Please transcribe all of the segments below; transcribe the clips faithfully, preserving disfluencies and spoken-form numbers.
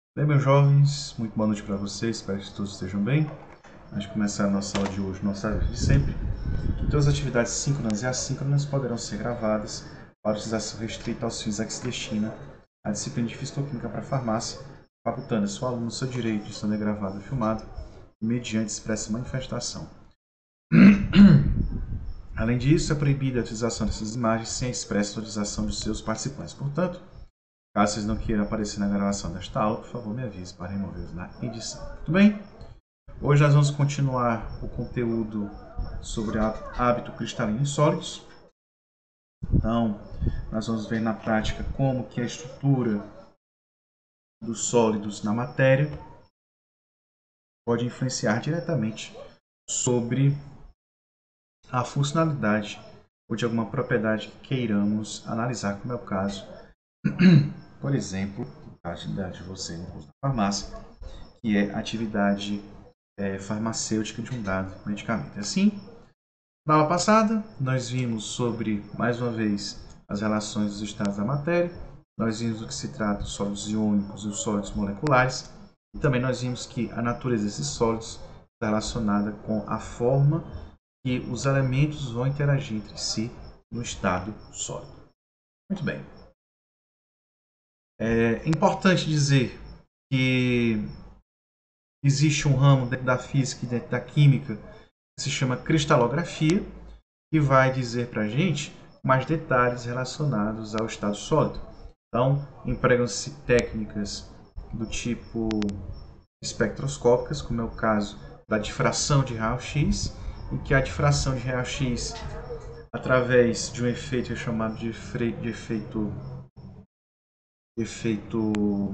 Bem, meus jovens, muito boa noite para vocês, espero que todos estejam bem. Antes de começar a nossa aula de hoje, nossa aula de sempre, todas as atividades síncronas e assíncronas poderão ser gravadas para utilização restrita aos fins a que se destina a disciplina de Fisicoquímica para farmácia, facultando a seu aluno o seu direito de ser gravado e filmado, mediante expressa manifestação. Além disso, é proibida a utilização dessas imagens sem a expressa autorização de seus participantes. Portanto, caso vocês não queiram aparecer na gravação desta aula, por favor me avise para removê-los na edição. Muito bem? Hoje nós vamos continuar o conteúdo sobre hábito cristalino em sólidos. Então, nós vamos ver na prática como que a estrutura dos sólidos na matéria pode influenciar diretamente sobre a funcionalidade ou de alguma propriedade que queiramos analisar, como é o caso, por exemplo, a atividade de você no curso da farmácia, que é a atividade é, farmacêutica de um dado medicamento. Assim, na aula passada, nós vimos sobre, mais uma vez, as relações dos estados da matéria, nós vimos do que se trata dos sólidos iônicos e os sólidos moleculares, e também nós vimos que a natureza desses sólidos está relacionada com a forma que os elementos vão interagir entre si no estado sólido. Muito bem. É importante dizer que existe um ramo dentro da física e dentro da química que se chama cristalografia, que vai dizer para a gente mais detalhes relacionados ao estado sólido. Então, empregam-se técnicas do tipo espectroscópicas, como é o caso da difração de raio-x, em que a difração de raio-x, através de um efeito chamado de, de efeito, efeito,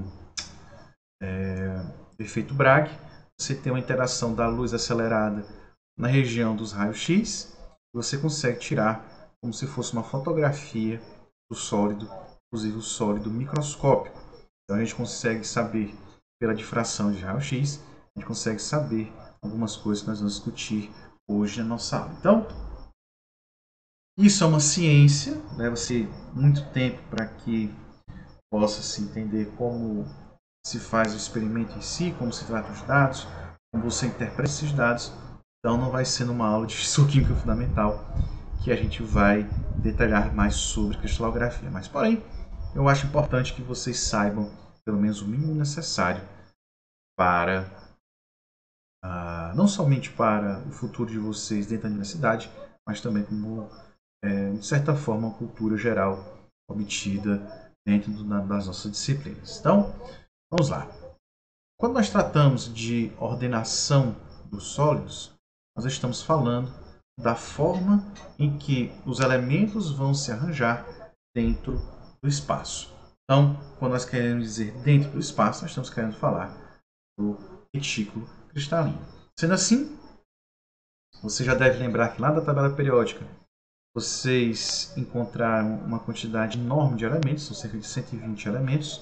é, efeito Bragg, você tem uma interação da luz acelerada na região dos raios-x, e você consegue tirar como se fosse uma fotografia do sólido, inclusive o sólido microscópico. Então a gente consegue saber, pela difração de raio-x, a gente consegue saber algumas coisas que nós vamos discutir hoje na nossa aula. Então, isso é uma ciência, leva-se muito tempo para que possa se entender como se faz o experimento em si, como se trata os dados, como você interpreta esses dados. Então não vai ser numa aula de Físico-Química Fundamental que a gente vai detalhar mais sobre cristalografia. Mas, porém, eu acho importante que vocês saibam pelo menos o mínimo necessário para, uh, não somente para o futuro de vocês dentro da universidade, mas também como, é, de certa forma, uma cultura geral obtida dentro do, das nossas disciplinas. Então, vamos lá. Quando nós tratamos de ordenação dos sólidos, nós estamos falando da forma em que os elementos vão se arranjar dentro do espaço. Então, quando nós queremos dizer dentro do espaço, nós estamos querendo falar do retículo cristalino. Sendo assim, você já deve lembrar que lá da tabela periódica vocês encontraram uma quantidade enorme de elementos, são cerca de cento e vinte elementos,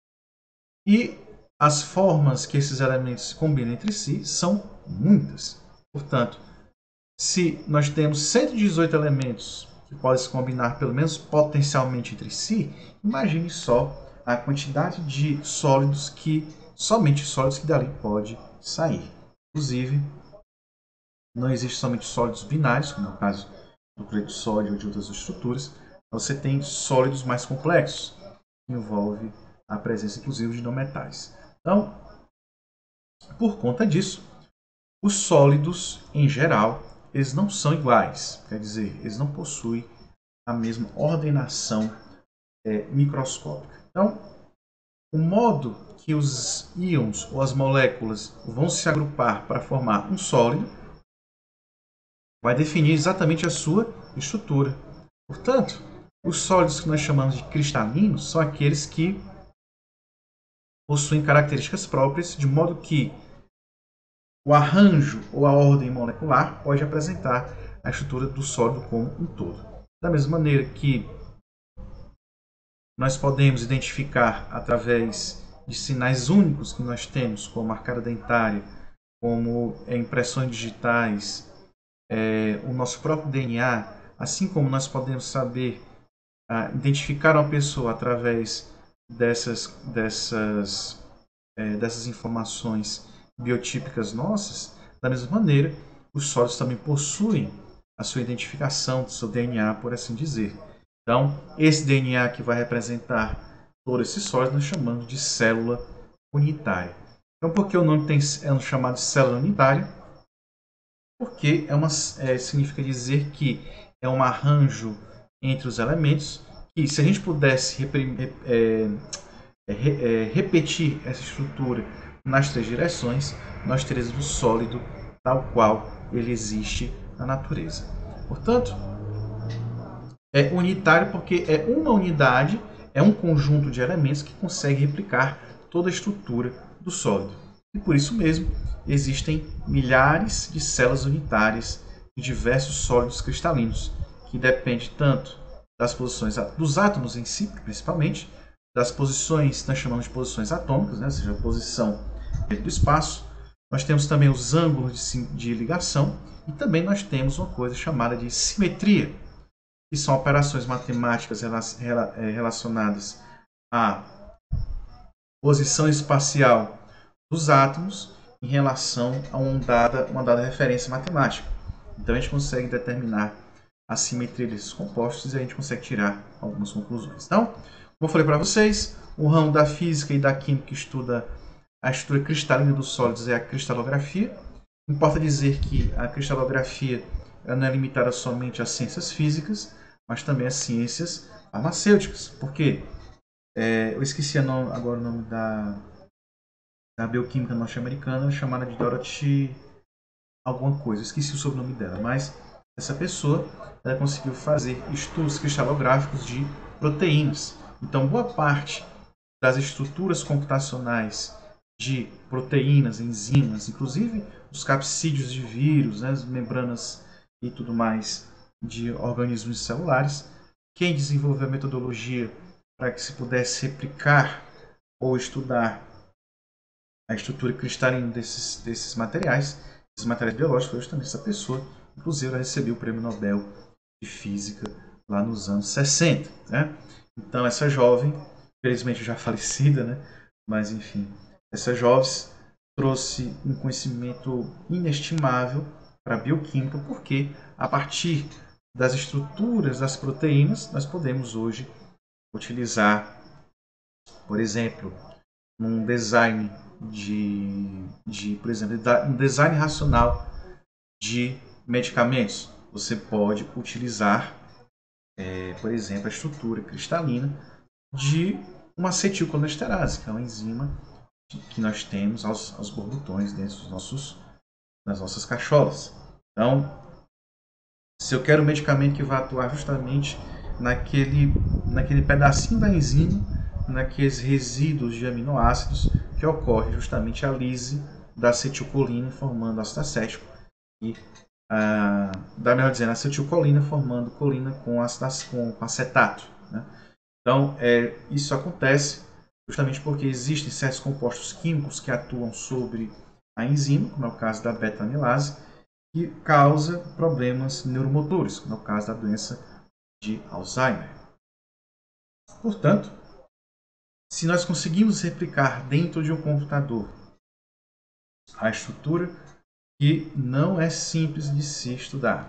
e as formas que esses elementos se combinam entre si são muitas. Portanto, se nós temos cento e dezoito elementos que podem se combinar pelo menos potencialmente entre si, imagine só a quantidade de sólidos que, somente sólidos que dali pode sair. Inclusive, não existe somente sólidos binários, como é o caso do cloreto de sódio ou de outras estruturas. Você tem sólidos mais complexos, que envolve a presença, inclusive, de não metais. Então, por conta disso, os sólidos, em geral, eles não são iguais. Quer dizer, eles não possuem a mesma ordenação é, microscópica. Então, o modo que os íons ou as moléculas vão se agrupar para formar um sólido vai definir exatamente a sua estrutura. Portanto, os sólidos que nós chamamos de cristalinos são aqueles que possuem características próprias, de modo que o arranjo ou a ordem molecular pode apresentar a estrutura do sólido como um todo. Da mesma maneira que nós podemos identificar através de sinais únicos que nós temos, como a arcada dentária, como impressões digitais, é, o nosso próprio D N A, assim como nós podemos saber uh, identificar uma pessoa através dessas, dessas é, dessas informações biotípicas nossas, da mesma maneira, os sólidos também possuem a sua identificação, seu D N A, por assim dizer. Então, esse D N A que vai representar todos esses sólidos nós chamamos de célula unitária. Então, por que o nome tem, é chamado de célula unitária? Porque é uma, é, significa dizer que é um arranjo entre os elementos que, se a gente pudesse é, é, repetir essa estrutura nas três direções, nós teríamos o sólido tal qual ele existe na natureza. Portanto, é unitário porque é uma unidade, é um conjunto de elementos que consegue replicar toda a estrutura do sólido. E por isso mesmo, existem milhares de células unitárias de diversos sólidos cristalinos, que depende tanto das posições dos átomos em si, principalmente, das posições que nós chamamos de posições atômicas, né? Ou seja, a posição dentro do espaço. Nós temos também os ângulos de, de ligação e também nós temos uma coisa chamada de simetria, que são operações matemáticas relacionadas à posição espacial dos átomos em relação a uma dada, uma dada referência matemática. Então a gente consegue determinar a simetria desses compostos e a gente consegue tirar algumas conclusões. Então, como eu falei para vocês, o ramo da física e da química que estuda a estrutura cristalina dos sólidos é a cristalografia. Importa dizer que a cristalografia ela não é limitada somente às ciências físicas, mas também às ciências farmacêuticas. Por quê? É, eu esqueci agora o nome da, da bioquímica norte-americana, chamada de Dorothy alguma coisa. Eu esqueci o sobrenome dela, mas essa pessoa ela conseguiu fazer estudos cristalográficos de proteínas. Então, boa parte das estruturas computacionais de proteínas, enzimas, inclusive os capsídeos de vírus, né, as membranas e tudo mais de organismos celulares, quem desenvolveu a metodologia para que se pudesse replicar ou estudar a estrutura cristalina desses, desses materiais, esses materiais biológicos, foi justamente essa pessoa. Inclusive, ela recebeu o Prêmio Nobel de Física lá nos anos sessenta. Né? Então, essa jovem, felizmente já falecida, né? Mas enfim, essa jovem trouxe um conhecimento inestimável para a bioquímica, porque a partir das estruturas das proteínas, nós podemos hoje utilizar, por exemplo, um design de, de, por exemplo, um design racional de medicamentos. Você pode utilizar, é, por exemplo, a estrutura cristalina de uma acetilcolinesterase, que é uma enzima que nós temos aos, aos borbotões dentro dos nossos, das nossas cacholas. Então, se eu quero um medicamento que vai atuar justamente naquele, naquele pedacinho da enzima, naqueles resíduos de aminoácidos que ocorre justamente a lise da acetilcolina formando ácido acético e ah, da melhor dizendo, acetilcolina formando colina com, ácido, com, com acetato. Né? Então, é, isso acontece justamente porque existem certos compostos químicos que atuam sobre a enzima, como é o caso da beta-amilase, que causa problemas neuromotores, como é o caso da doença de Alzheimer. Portanto, se nós conseguimos replicar dentro de um computador a estrutura que não é simples de se estudar,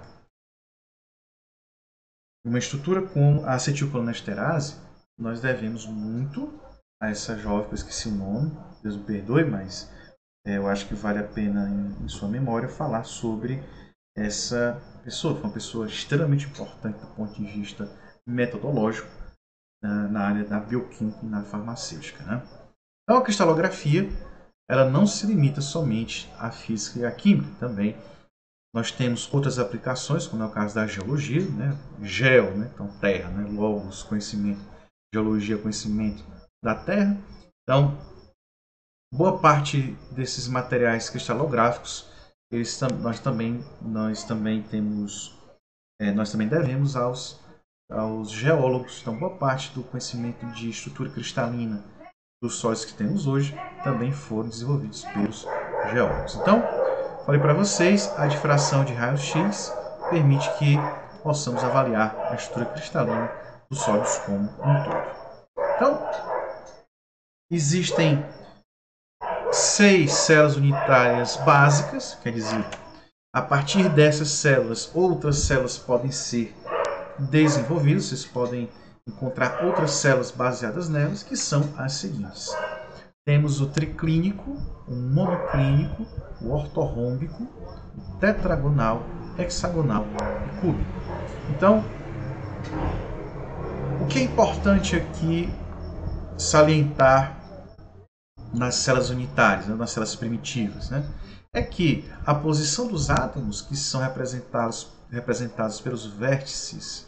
uma estrutura como a acetilcolinesterase, nós devemos muito a essa jovem, que eu esqueci o nome, Deus me perdoe, mas é, eu acho que vale a pena em, em sua memória falar sobre essa pessoa, que foi uma pessoa extremamente importante do ponto de vista metodológico na, na área da bioquímica e na farmacêutica. Né? Então, a cristalografia ela não se limita somente à física e à química, também nós temos outras aplicações, como é o caso da geologia, né? Geo, né? Então terra, né? Logos, conhecimento, geologia, conhecimento da terra. Então, boa parte desses materiais cristalográficos, eles, nós, também, nós também temos, é, nós também devemos aos, aos geólogos. Então, boa parte do conhecimento de estrutura cristalina dos sólidos que temos hoje também foram desenvolvidos pelos geólogos. Então, falei para vocês, a difração de raios-x permite que possamos avaliar a estrutura cristalina dos sólidos como um todo. Então, existem seis células unitárias básicas, quer dizer, a partir dessas células, outras células podem ser desenvolvidas, vocês podem encontrar outras células baseadas nelas, que são as seguintes. Temos o triclínico, o monoclínico, o ortorrômbico, o tetragonal, hexagonal e cúbico. Então, o que é importante aqui salientar nas células unitárias, né, nas células primitivas, né, é que a posição dos átomos, que são representados, representados pelos vértices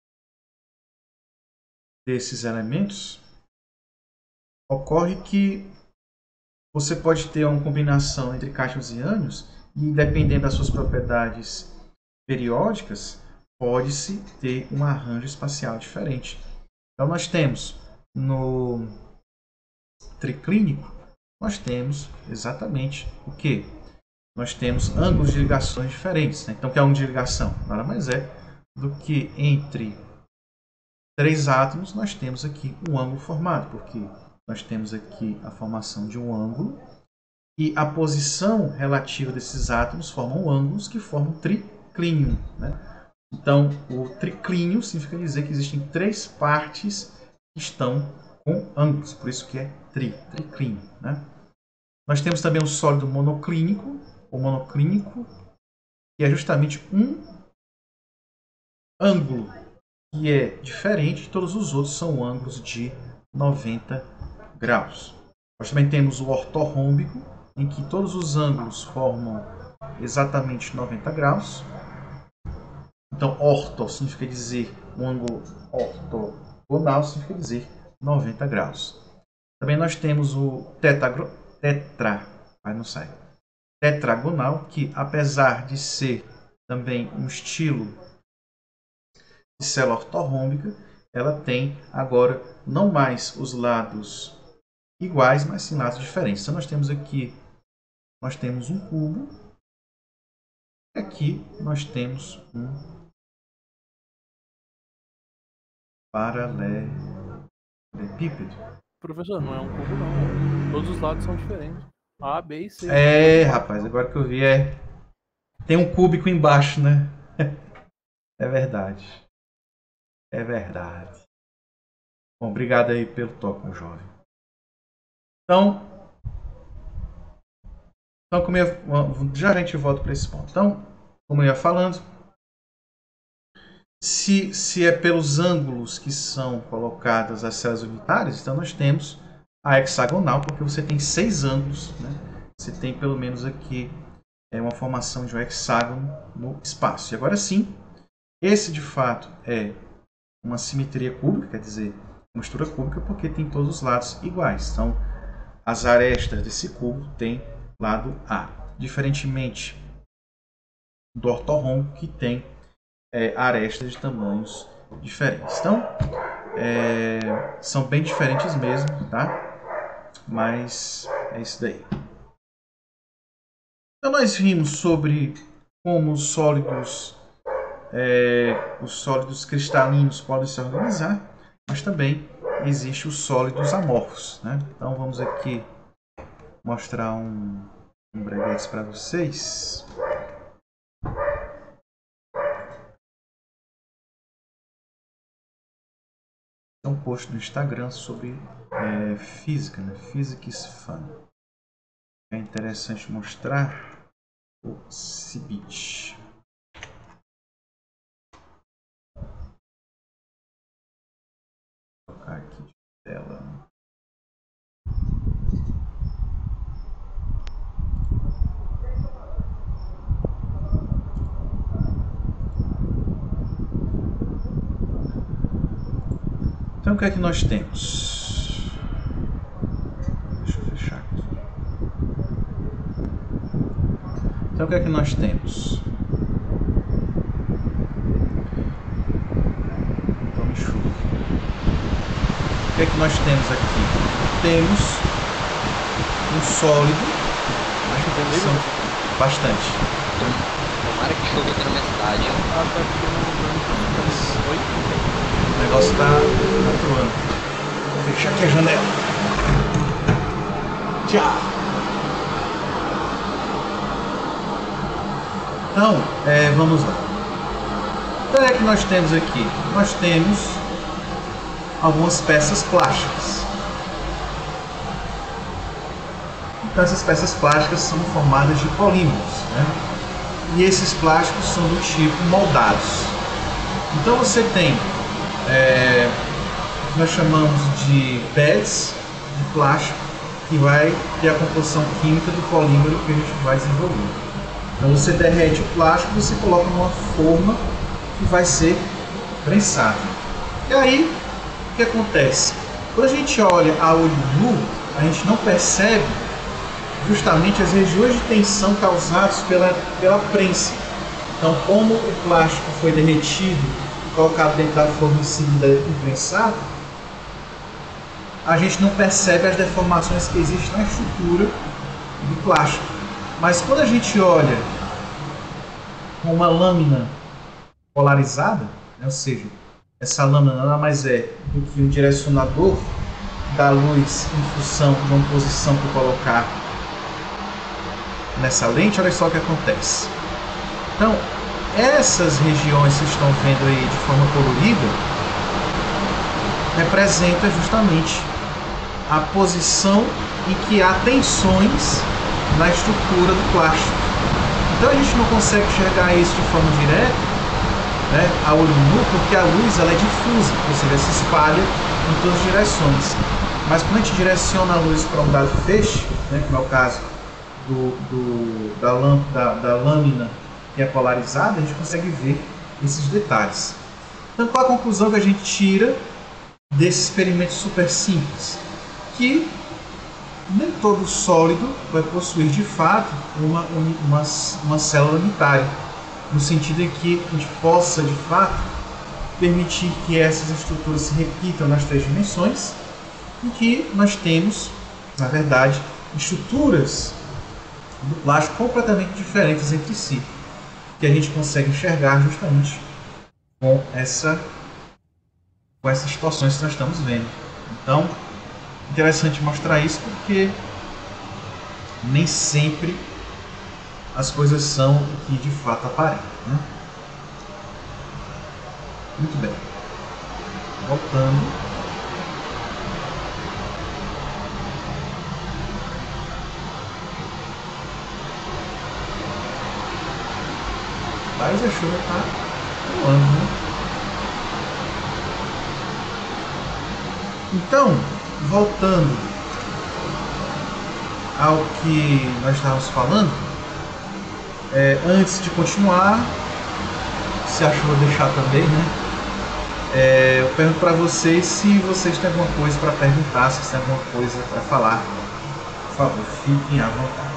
desses elementos, ocorre que você pode ter uma combinação entre cátions e ânions e, dependendo das suas propriedades periódicas, pode-se ter um arranjo espacial diferente. Então, nós temos no triclínico, nós temos exatamente o que? Nós temos ângulos de ligações diferentes. Né? Então, o que é ângulo de ligação? Nada mais é do que entre três átomos nós temos aqui um ângulo formado, porque nós temos aqui a formação de um ângulo e a posição relativa desses átomos formam ângulos que formam um triclínio. Né? Então, o triclínio significa dizer que existem três partes que estão com ângulos, por isso que é tri, triclínio. Né? Nós temos também o sólido monoclínico, ou monoclínico, que é justamente um ângulo que é diferente, todos os outros são ângulos de noventa graus. Nós também temos o ortorrômbico, em que todos os ângulos formam exatamente noventa graus. Então, orto significa dizer um ângulo ortogonal, significa dizer noventa graus. Também nós temos o tetra, tetra, vai não sai, tetragonal, que apesar de ser também um estilo de célula ortorrômbica, ela tem agora não mais os lados iguais, mas sim lados diferentes. Então nós temos aqui, nós temos um cubo, e aqui nós temos um paralelepípedo. Professor, não é um cubo não, todos os lados são diferentes. A, B e C. É, rapaz, agora que eu vi é... Tem um cúbico embaixo, né? É verdade. É verdade. Bom, obrigado aí pelo toque, meu jovem. Então, então como eu, já a gente volta para esse ponto. Então, como eu ia falando, se, se é pelos ângulos que são colocadas as células unitárias, então nós temos a hexagonal, porque você tem seis ângulos, né? Você tem pelo menos aqui é, uma formação de um hexágono no espaço. E agora sim, esse de fato é uma simetria cúbica, quer dizer, uma estrutura cúbica, porque tem todos os lados iguais. Então, as arestas desse cubo têm lado A, diferentemente do ortorrômbico, que tem é, arestas de tamanhos diferentes. Então, é, são bem diferentes mesmo, tá? Mas é isso daí. Então, nós vimos sobre como os sólidos É, os sólidos cristalinos podem se organizar, mas também existem os sólidos amorfos. Né? Então vamos aqui mostrar um, um breguete para vocês. É um post no Instagram sobre é, física, né? Physics Fun. É interessante mostrar o Cibit. Aqui de tela. Então o que é que nós temos? Deixa eu fechar aqui. Então o que é que nós temos? Vamos enxugar. O que é que nós temos aqui? Temos um sólido. Acho que tem Sim, bastante. Tomara que chova aqui na minha cidade. Ah, tá aqui no... Oi? O negócio está atuando. Vou fechar aqui a janela. Tchau. Então, o que é que nós temos? Nós temos um sólido. Nós temos bastante. Tomara que chova aqui na minha cidade. Ah, tá aqui no... Oi? O negócio está atuando. Vou fechar aqui a janela. Tchau. Então, o que é que nós temos? Então, é, vamos lá. Então, é que nós temos aqui? Nós temos algumas peças plásticas. Então, essas peças plásticas são formadas de polímeros, né? E esses plásticos são do tipo moldados. Então, você tem, é, nós chamamos de pads de plástico, que vai ter a composição química do polímero que a gente vai desenvolver. Então, você derrete o plástico e você coloca numa forma que vai ser prensada. E aí, o que acontece? Quando a gente olha a olho nu, a gente não percebe justamente as regiões de tensão causadas pela, pela prensa. Então, como o plástico foi derretido e colocado dentro da forma em seguida imprensado, a gente não percebe as deformações que existem na estrutura do plástico. Mas quando a gente olha com uma lâmina polarizada, né, ou seja, essa lâmina nada mais é do que um direcionador da luz em função de uma posição que eu colocar nessa lente, olha só o que acontece. Então, essas regiões que vocês estão vendo aí de forma colorida representa justamente a posição em que há tensões na estrutura do plástico. Então a gente não consegue enxergar isso de forma direta, né, a olho nu, porque a luz ela é difusa, ou seja, se espalha em todas as direções. Mas quando a gente direciona a luz para um dado feixe, né, como é o caso do, do, da, lâmp, da, da lâmina que é polarizada, a gente consegue ver esses detalhes. Então, qual a conclusão que a gente tira desse experimento super simples? Que nem todo sólido vai possuir de fato uma, uma, uma célula unitária, no sentido em que a gente possa de fato permitir que essas estruturas se repitam nas três dimensões, em que nós temos, na verdade, estruturas do plástico completamente diferentes entre si, que a gente consegue enxergar justamente com, essa, com essas situações que nós estamos vendo. Então, interessante mostrar isso porque nem sempre as coisas são o que de fato aparentam, né? Muito bem. Voltando. Mas a chuva está voando, né? Então, voltando ao que nós estávamos falando, é, antes de continuar, se a chuva deixar também, né? É, eu pergunto para vocês se vocês têm alguma coisa para perguntar, se vocês têm alguma coisa para falar. Por favor, fiquem à vontade.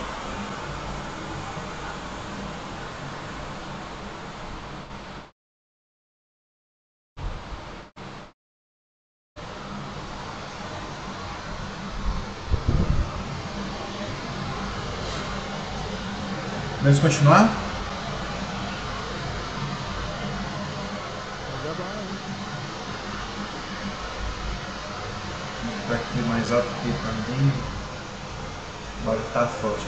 Vamos continuar? Vou ficar aqui mais alto aqui também. Agora está forte.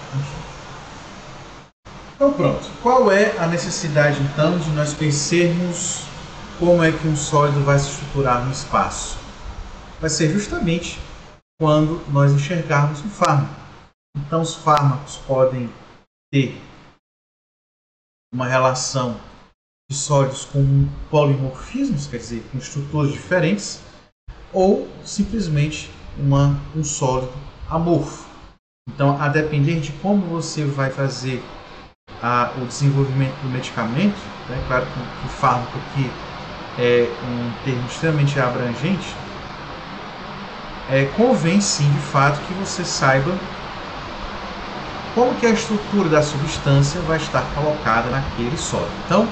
Então pronto. Qual é a necessidade então de nós conhecermos como é que um sólido vai se estruturar no espaço? Vai ser justamente quando nós enxergarmos um fármaco. Então os fármacos podem ter uma relação de sólidos com polimorfismos, quer dizer, com estruturas diferentes, ou simplesmente uma, um sólido amorfo. Então, a depender de como você vai fazer a, o desenvolvimento do medicamento, né, claro que o fármaco aqui é um termo extremamente abrangente, é, convém sim, de fato, que você saiba como que a estrutura da substância vai estar colocada naquele sólido. Então,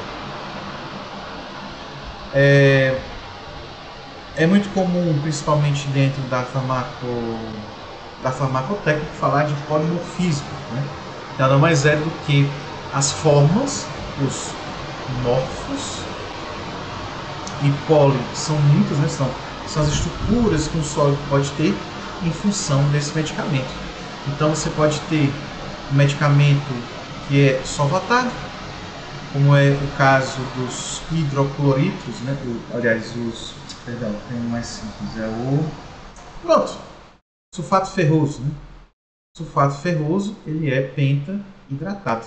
é, é muito comum, principalmente dentro da, farmaco, da farmacotécnica, falar de polimorfismo, né? Nada mais é do que as formas, os morfos, e poli são muitas, né? são, são as estruturas que um sólido pode ter em função desse medicamento. Então, você pode ter um medicamento que é solvatado, como é o caso dos hidrocloritos, né? O, aliás, os, perdão, tem um mais simples, é o, pronto, sulfato ferroso, né? Sulfato ferroso, ele é penta-hidratado.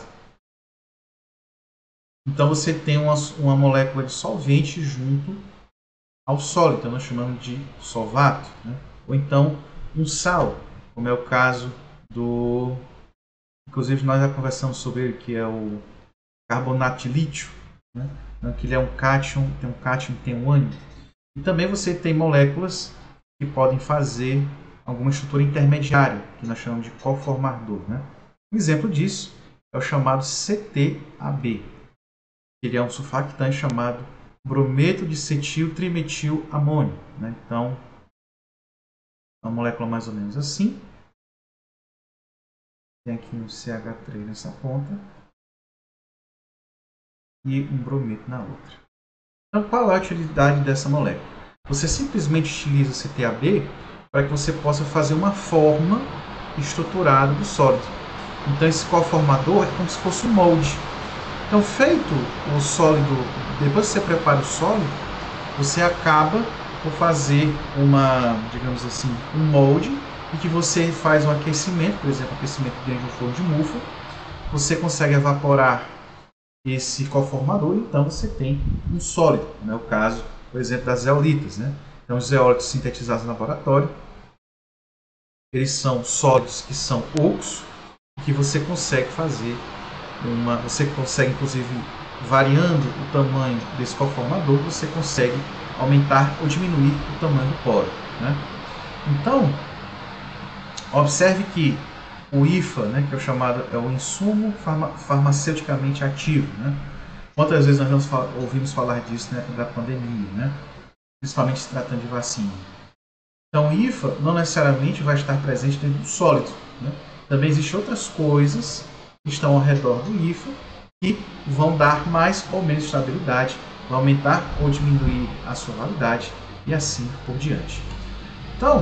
Então você tem uma, uma molécula de solvente junto ao sólido, então nós chamamos de solvato, né? Ou então um sal, como é o caso do, inclusive nós já conversamos sobre ele, que é o carbonato de lítio, né? Então, que ele é um cátion, tem um cátion, tem um ânion. E também você tem moléculas que podem fazer alguma estrutura intermediária, que nós chamamos de coformador, né? Um exemplo disso é o chamado C T A B. Ele é um surfactante chamado brometo de cetil trimetil amônio, né? Então, uma molécula mais ou menos assim. Tem aqui um C H três nessa ponta e um brometo na outra. Então, qual é a utilidade dessa molécula? Você simplesmente utiliza o C T A B para que você possa fazer uma forma estruturada do sólido. Então, esse coformador é como se fosse um molde. Então, feito o sólido, depois que você prepara o sólido, você acaba por fazer uma, digamos assim, um molde, e que você faz um aquecimento, por exemplo, aquecimento dentro de um forno de mufa, você consegue evaporar esse coformador, então você tem um sólido, né? O caso, por exemplo, das zeolitas, né? Então, os zeólitos sintetizados no laboratório, eles são sólidos que são ocos, que você consegue fazer uma, você consegue inclusive variando o tamanho desse coformador, você consegue aumentar ou diminuir o tamanho do poro, né? Então, observe que o I F A, né, que é o chamado é o insumo farma, farmaceuticamente ativo, né? Quantas vezes nós fal ouvimos falar disso, né, da pandemia, né? Principalmente se tratando de vacina. Então, o I F A não necessariamente vai estar presente dentro do sólido, né? Também existem outras coisas que estão ao redor do I F A que vão dar mais ou menos estabilidade, vão aumentar ou diminuir a sua validade e assim por diante. Então,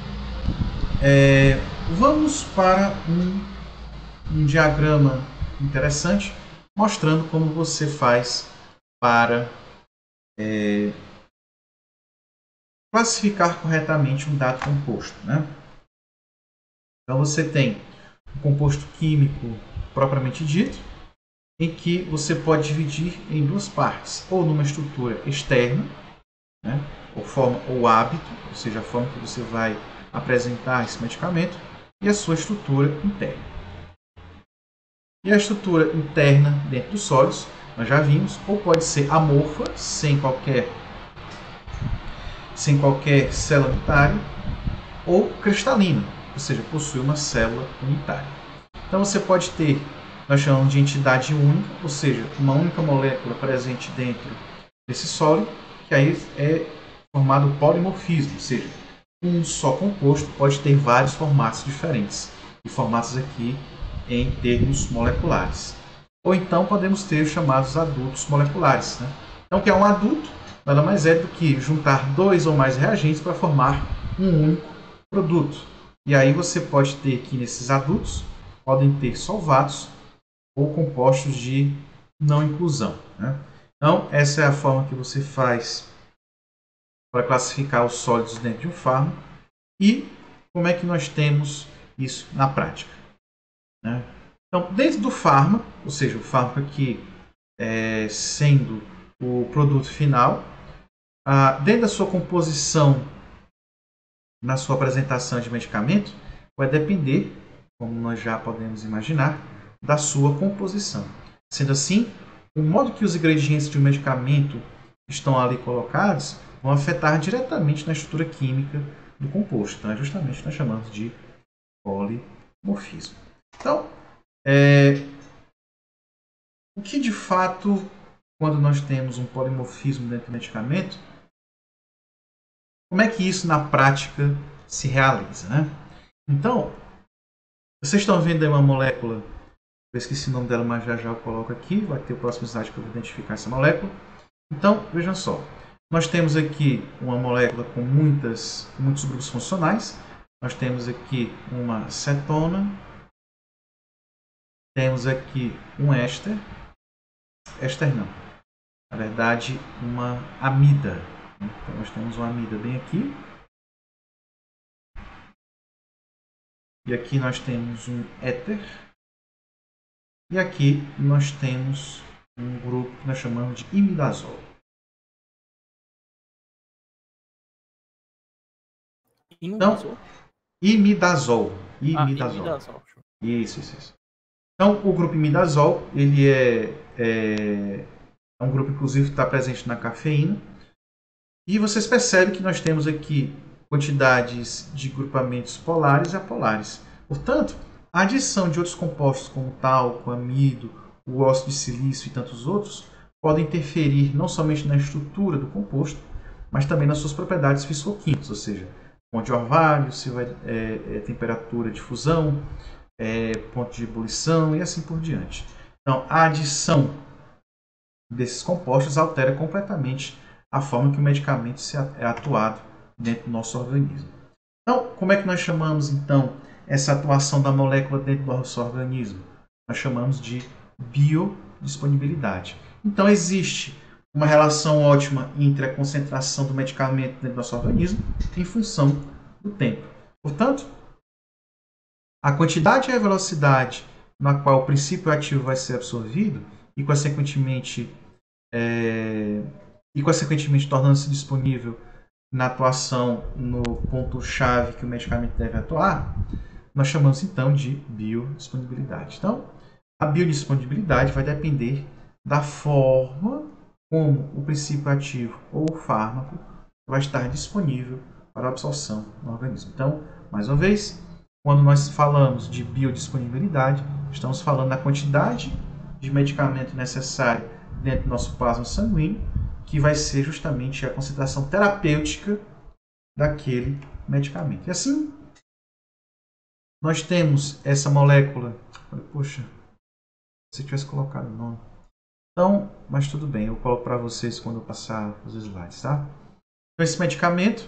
é, vamos para um, um diagrama interessante mostrando como você faz para é, classificar corretamente um dado composto, né? Então você tem um composto químico propriamente dito, em que você pode dividir em duas partes, ou numa estrutura externa, né, ou forma ou hábito, ou seja, a forma que você vai apresentar esse medicamento, e a sua estrutura interna. E a estrutura interna dentro dos sólidos, nós já vimos, ou pode ser amorfa, sem qualquer, sem qualquer célula unitária, ou cristalina, ou seja, possui uma célula unitária. Então você pode ter, nós chamamos de entidade única, ou seja, uma única molécula presente dentro desse sólido, que aí é formado polimorfismo, ou seja, um só composto pode ter vários formatos diferentes, e formatos aqui em termos moleculares. Ou então podemos ter os chamados adultos moleculares, né? Então, o que é um adulto? Nada mais é do que juntar dois ou mais reagentes para formar um único produto. E aí você pode ter aqui nesses adultos, podem ter solvatos ou compostos de não inclusão, né? Então, essa é a forma que você faz para classificar os sólidos dentro de um fármaco. E como é que nós temos isso na prática, né? Então, dentro do fármaco, ou seja, o fármaco aqui é, sendo o produto final, ah, dentro da sua composição, na sua apresentação de medicamento, vai depender, como nós já podemos imaginar, da sua composição. Sendo assim, o modo que os ingredientes de um medicamento estão ali colocados vão afetar diretamente na estrutura química do composto. Então, é justamente o que nós chamamos de polimorfismo. Então, é, o que de fato, quando nós temos um polimorfismo dentro do medicamento, como é que isso na prática se realiza, né? Então, vocês estão vendo aí uma molécula, eu esqueci o nome dela, mas já já eu coloco aqui, vai ter o próximo slide para eu identificar essa molécula. Então, vejam só, nós temos aqui uma molécula com muitas, muitos grupos funcionais, nós temos aqui uma cetona, temos aqui um éster, éster não, na verdade uma amida. Então nós temos uma amida bem aqui. E aqui nós temos um éter. E aqui nós temos um grupo que nós chamamos de imidazol. Então, imidazol. Imidazol. Ah, imidazol. Isso, isso, isso. Então, o grupo imidazol, ele é, é, é um grupo, inclusive, que está presente na cafeína. E vocês percebem que nós temos aqui quantidades de grupamentos polares e apolares. Portanto, a adição de outros compostos como talco, amido, o óxido de silício e tantos outros podem interferir não somente na estrutura do composto, mas também nas suas propriedades físico-químicas, ou seja, ponto de orvalho, se vai, é, é, temperatura de fusão, é, ponto de ebulição e assim por diante. Então, a adição desses compostos altera completamente a forma que o medicamento é atuado dentro do nosso organismo. Então, como é que nós chamamos, então, essa atuação da molécula dentro do nosso organismo? Nós chamamos de biodisponibilidade. Então, existe uma relação ótima entre a concentração do medicamento dentro do nosso organismo em função do tempo. Portanto, a quantidade e a velocidade na qual o princípio ativo vai ser absorvido e, consequentemente, é, e, consequentemente tornando-se disponível na atuação no ponto-chave que o medicamento deve atuar, nós chamamos então de biodisponibilidade. Então, a biodisponibilidade vai depender da forma como o princípio ativo ou o fármaco vai estar disponível para a absorção no organismo. Então, mais uma vez, quando nós falamos de biodisponibilidade, estamos falando da quantidade de medicamento necessário dentro do nosso plasma sanguíneo, que vai ser justamente a concentração terapêutica daquele medicamento. E assim, nós temos essa molécula. Poxa, se eu tivesse colocado o nome. Então, mas tudo bem, eu coloco para vocês quando eu passar os slides, tá? Então, esse medicamento,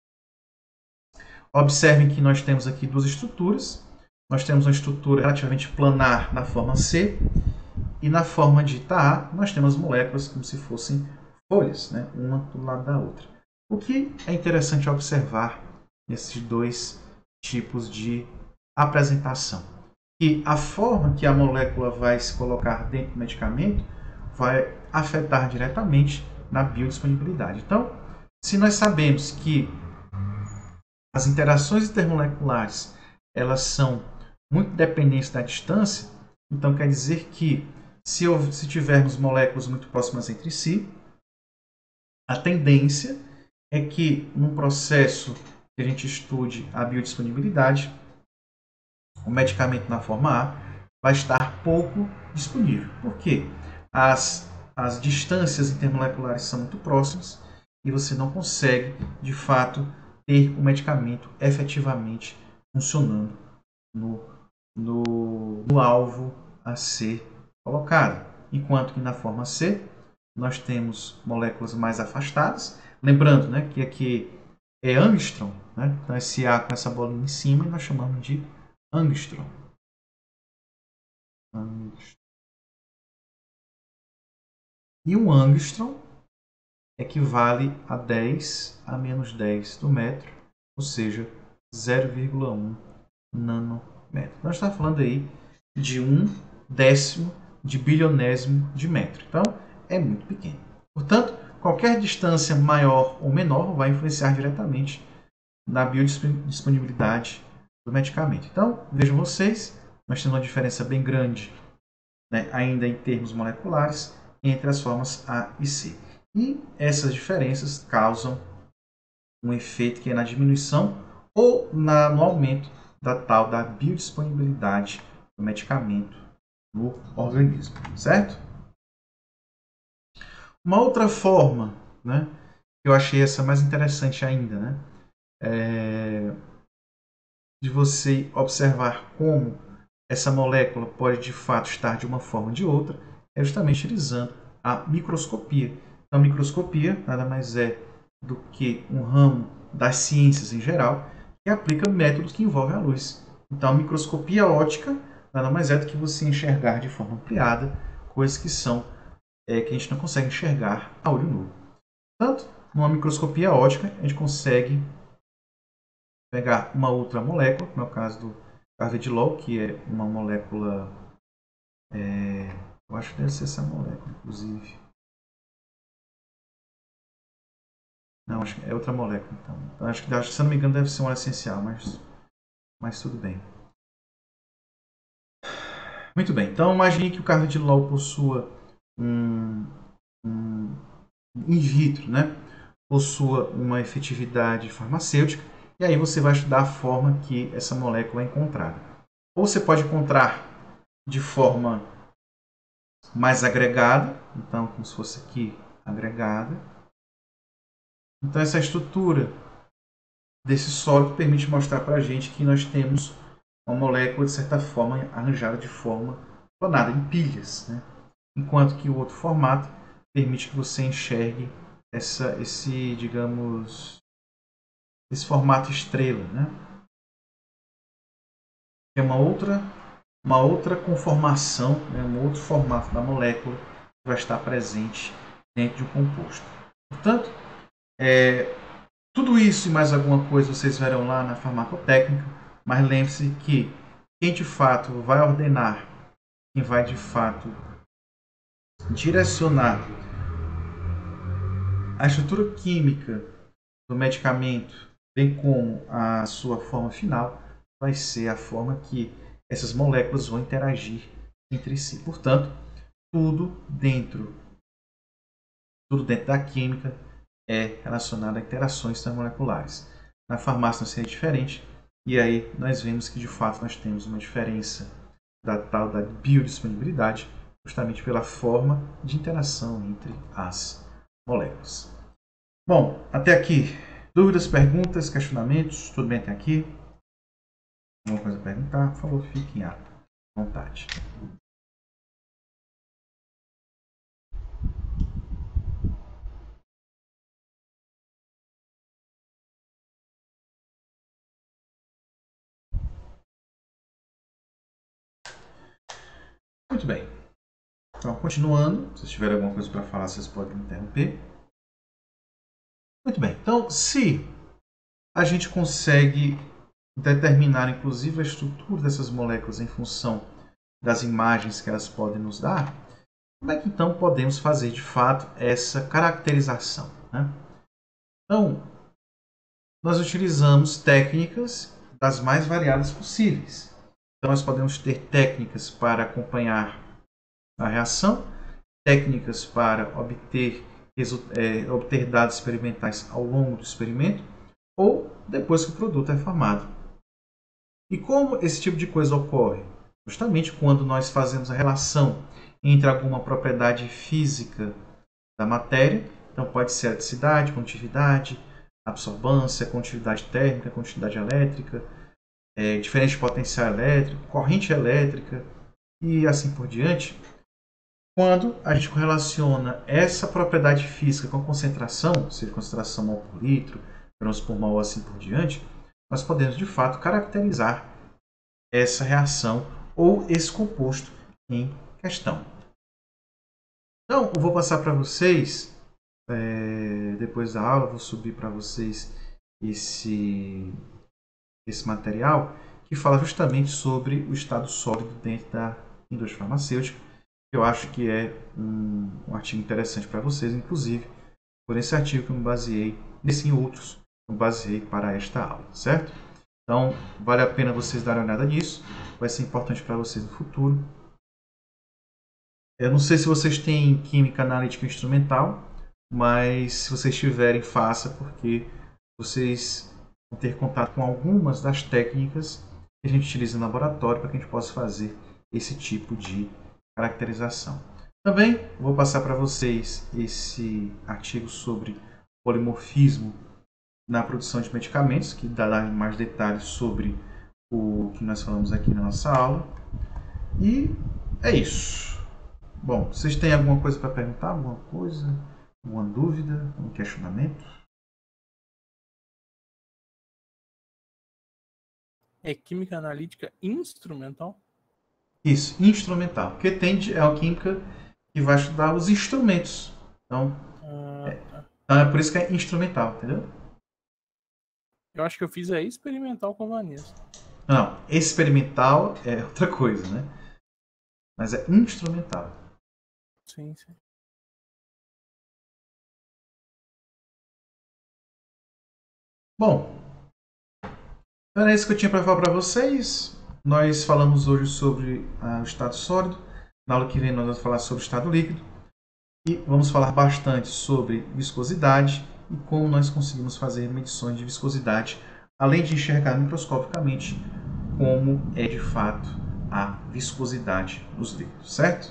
observem que nós temos aqui duas estruturas. Nós temos uma estrutura relativamente planar na forma C e na forma de A, nós temos moléculas como se fossem folhas, né? Uma do lado da outra. O que é interessante observar nesses dois tipos de apresentação? Que a forma que a molécula vai se colocar dentro do medicamento vai afetar diretamente na biodisponibilidade. Então, se nós sabemos que as interações intermoleculares elas são muito dependentes da distância, então quer dizer que se, se tivermos moléculas muito próximas entre si, a tendência é que num processo que a gente estude a biodisponibilidade, o medicamento na forma A vai estar pouco disponível. Por quê? As, as distâncias intermoleculares são muito próximas e você não consegue, de fato, ter o medicamento efetivamente funcionando no, no, no alvo a ser colocado. Enquanto que na forma C, nós temos moléculas mais afastadas. Lembrando, né, que aqui é angstrom, né? Então esse A com essa bolinha em cima nós chamamos de angstrom. angstrom. E um angstrom equivale a dez a menos dez do metro, ou seja, zero vírgula um nanômetro. Nós estamos falando aí de um décimo de bilionésimo de metro. Então, é muito pequeno. Portanto, qualquer distância maior ou menor vai influenciar diretamente na biodisponibilidade do medicamento. Então, vejam vocês, nós temos uma diferença bem grande, né, ainda em termos moleculares, entre as formas A e C. E essas diferenças causam um efeito que é na diminuição ou na, no aumento da tal da biodisponibilidade do medicamento no organismo, certo? Uma outra forma, né, que eu achei essa mais interessante ainda, né, é de você observar como essa molécula pode de fato estar de uma forma ou de outra, é justamente utilizando a microscopia. Então, a microscopia nada mais é do que um ramo das ciências em geral que aplica métodos que envolvem a luz. Então, a microscopia óptica nada mais é do que você enxergar de forma ampliada coisas que são é, que a gente não consegue enxergar a olho nu. Portanto, numa microscopia óptica, a gente consegue pegar uma outra molécula, como é o caso do carvedilol, que é uma molécula, é, eu acho que deve ser essa molécula, inclusive. Não, acho que é outra molécula, então. então acho, que, acho que, se eu não me engano, deve ser um óleo essencial, mas, mas tudo bem. Muito bem, então imagine que o carvedilol possua um, um in vitro, né? Possua uma efetividade farmacêutica, e aí você vai estudar a forma que essa molécula é encontrada. Ou você pode encontrar de forma mais agregada, então como se fosse aqui agregada. Então essa estrutura desse sólido permite mostrar para a gente que nós temos uma molécula de certa forma arranjada de forma clonada, em pilhas, né? Enquanto que o outro formato permite que você enxergue essa, esse, digamos, esse formato estrela, né? É uma outra, uma outra conformação, né? Um outro formato da molécula que vai estar presente dentro de um composto. Portanto, é, tudo isso e mais alguma coisa vocês verão lá na farmacotécnica, mas lembre-se que quem de fato vai ordenar, quem vai de fato direcionar a estrutura química do medicamento, bem como a sua forma final, vai ser a forma que essas moléculas vão interagir entre si. Portanto, tudo dentro, tudo dentro da química é relacionado a interações intermoleculares. Na farmácia não seria diferente, e aí nós vemos que de fato nós temos uma diferença da tal da biodisponibilidade, justamente pela forma de interação entre as moléculas. Bom, até aqui, dúvidas, perguntas, questionamentos, tudo bem até aqui? Alguma coisa a perguntar? Por favor, fiquem à vontade. Muito bem. Então, continuando, se tiver alguma coisa para falar, vocês podem me interromper. Muito bem. Então, se a gente consegue determinar, inclusive, a estrutura dessas moléculas em função das imagens que elas podem nos dar, como é que então podemos fazer, de fato, essa caracterização, né? Então, nós utilizamos técnicas das mais variadas possíveis. Então, nós podemos ter técnicas para acompanhar a reação, técnicas para obter, é, obter dados experimentais ao longo do experimento ou depois que o produto é formado. E como esse tipo de coisa ocorre? Justamente quando nós fazemos a relação entre alguma propriedade física da matéria, então pode ser adicidade, condutividade, absorbância, condutividade térmica, condutividade elétrica, é, diferente potencial elétrico, corrente elétrica e assim por diante. Quando a gente correlaciona essa propriedade física com a concentração, seja concentração mol por litro, grãos por mol, assim por diante, nós podemos de fato caracterizar essa reação ou esse composto em questão. Então, eu vou passar para vocês, é, depois da aula, vou subir para vocês esse, esse material que fala justamente sobre o estado sólido dentro da indústria farmacêutica. Eu acho que é um, um artigo interessante para vocês, inclusive por esse artigo que eu me baseei, nesse e outros, eu me baseei para esta aula, certo? Então, vale a pena vocês darem uma olhada nisso, vai ser importante para vocês no futuro. Eu não sei se vocês têm química analítica instrumental, mas se vocês tiverem, faça, porque vocês vão ter contato com algumas das técnicas que a gente utiliza no laboratório para que a gente possa fazer esse tipo de caracterização. Também vou passar para vocês esse artigo sobre polimorfismo na produção de medicamentos, que dá mais detalhes sobre o que nós falamos aqui na nossa aula. E é isso. Bom, vocês têm alguma coisa para perguntar? Alguma coisa? Alguma dúvida? Um questionamento? É química analítica instrumental? Isso, instrumental. Porque tende é a química que vai estudar os instrumentos. Então, Ah, é, tá. então é por isso que é instrumental, entendeu? Eu acho que eu fiz é experimental com Vanessa. Não, experimental é outra coisa, né? Mas é instrumental. Sim, sim. Bom, então era isso que eu tinha para falar para vocês. Nós falamos hoje sobre ah, o estado sólido. Na aula que vem nós vamos falar sobre o estado líquido. E vamos falar bastante sobre viscosidade e como nós conseguimos fazer medições de viscosidade, além de enxergar microscopicamente como é de fato a viscosidade dos líquidos, certo?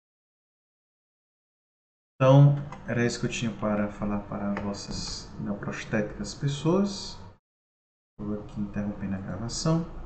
Então, era isso que eu tinha para falar para vossas neoprostéticas pessoas. Estou aqui interrompendo a gravação.